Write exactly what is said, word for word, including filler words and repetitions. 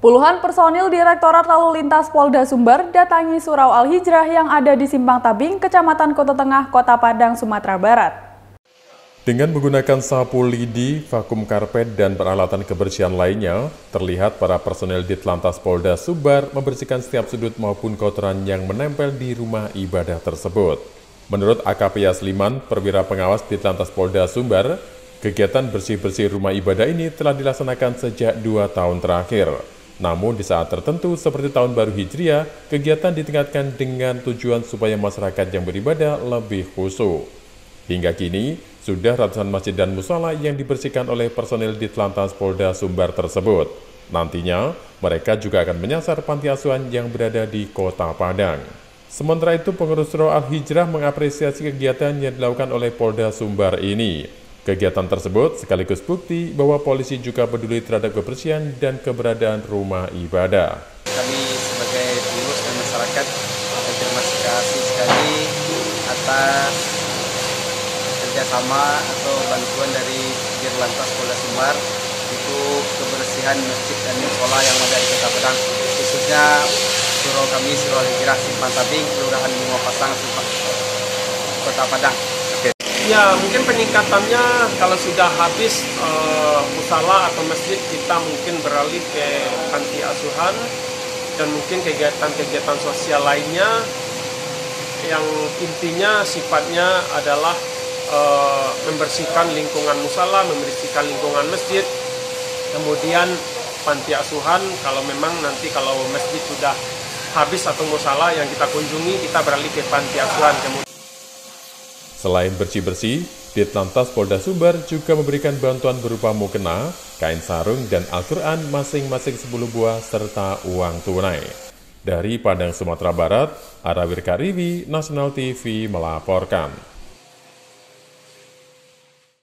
Puluhan personil Direktorat Lalu Lintas Polda Sumbar datangi Surau Al-Hijrah yang ada di Simpang Tabing, Kecamatan Kota Tengah, Kota Padang, Sumatera Barat. Dengan menggunakan sapu lidi, vakum karpet, dan peralatan kebersihan lainnya, terlihat para personel Ditlantas Polda Sumbar membersihkan setiap sudut maupun kotoran yang menempel di rumah ibadah tersebut. Menurut A K P Yasliman, perwira pengawas Ditlantas Polda Sumbar, kegiatan bersih-bersih rumah ibadah ini telah dilaksanakan sejak dua tahun terakhir. Namun di saat tertentu seperti tahun baru Hijriah, kegiatan ditingkatkan dengan tujuan supaya masyarakat yang beribadah lebih khusyuk. Hingga kini, sudah ratusan masjid dan mushola yang dibersihkan oleh personel Ditlantas Polda Sumbar tersebut. Nantinya, mereka juga akan menyasar panti asuhan yang berada di Kota Padang. Sementara itu, pengurus Surau Al-Hijrah mengapresiasi kegiatan yang dilakukan oleh Polda Sumbar ini. Kegiatan tersebut sekaligus bukti bahwa polisi juga peduli terhadap kebersihan dan keberadaan rumah ibadah. Kami sebagai pengurus dan masyarakat terima kasih sekali atas kerjasama atau bantuan dari Ditlantas Polda Sumbar untuk kebersihan masjid dan mushola yang ada di Kota Padang, khususnya surau kami Surau Al-Hijrah Simpang Tabing, Kelurahan Bunga Pasang, Kota Padang. Ya, mungkin peningkatannya kalau sudah habis uh, musala atau masjid, kita mungkin beralih ke panti asuhan dan mungkin kegiatan-kegiatan sosial lainnya yang intinya sifatnya adalah uh, membersihkan lingkungan musala, membersihkan lingkungan masjid, kemudian panti asuhan. Kalau memang nanti kalau masjid sudah habis atau musala yang kita kunjungi, kita beralih ke panti asuhan. Kemudian selain bersih-bersih, Ditlantas Polda Sumbar juga memberikan bantuan berupa mukena, kain sarung, dan Al-Quran masing-masing sepuluh buah serta uang tunai. Dari Padang, Sumatera Barat, Arawir Kariwi, Nasional T V melaporkan.